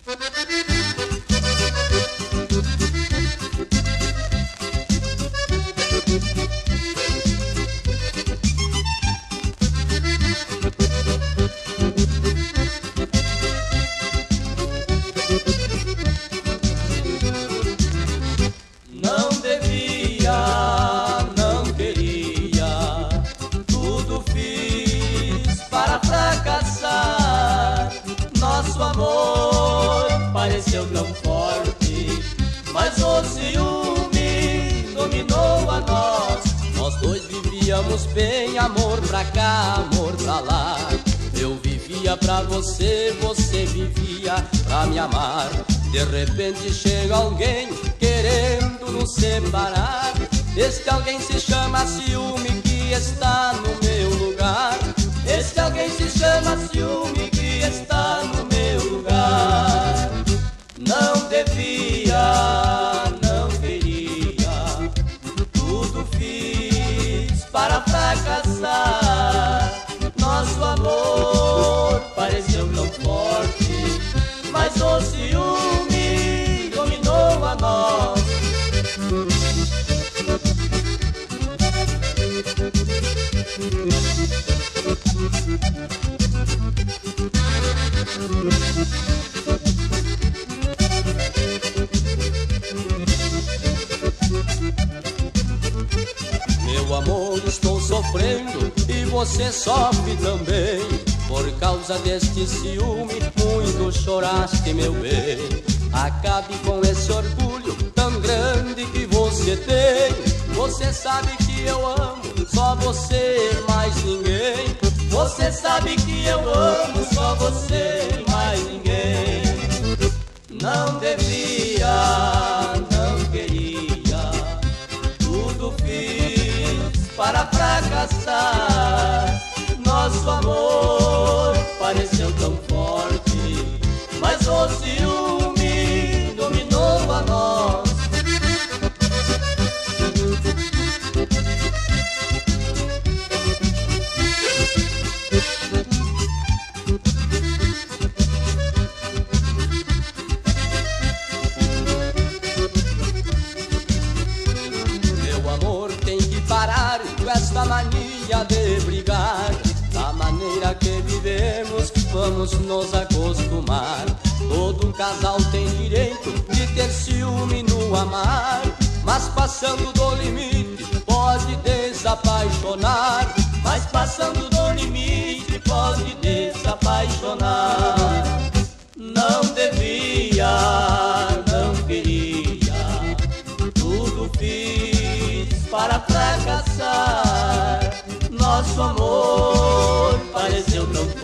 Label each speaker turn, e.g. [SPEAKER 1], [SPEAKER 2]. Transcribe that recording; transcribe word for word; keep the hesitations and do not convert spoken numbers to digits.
[SPEAKER 1] Não devia, não queria, tudo fiz para fracassar. Nosso amor pareceu tão forte, mas o ciúme dominou a nós. Nós dois vivíamos bem, amor pra cá, amor pra lá. Eu vivia pra você, você vivia pra me amar. De repente chega alguém querendo nos separar. Este alguém se chama ciúme que está no meu lugar. Este alguém se chama ciúme que está no meu lugar. Não devia, não queria, tudo fiz para fracassar. Nosso amor pareceu tão forte, mas o ciúme dominou a nós. Meu amor, estou sofrendo e você sofre também. Por causa deste ciúme, muito choraste, meu bem. Acabe com esse orgulho tão grande que você tem. Você sabe que eu amo só você e mais ninguém. Você sabe que eu amo só você e mais ninguém. Não devia, não queria, tudo fiz para fracassar. Nosso amor pareceu tão forte, mas o ciúme dominou a nós. Meu amor, tem que parar com esta mania de brigar. Da maneira que vivemos, vamos nos acostumar. Todo casal tem direito de ter ciúme no amar, mas passando do limite pode desapaixonar. Mas passando do limite pode desapaixonar. Não devia, não queria, tudo fiz para fracassar. Nosso amor pareceu tão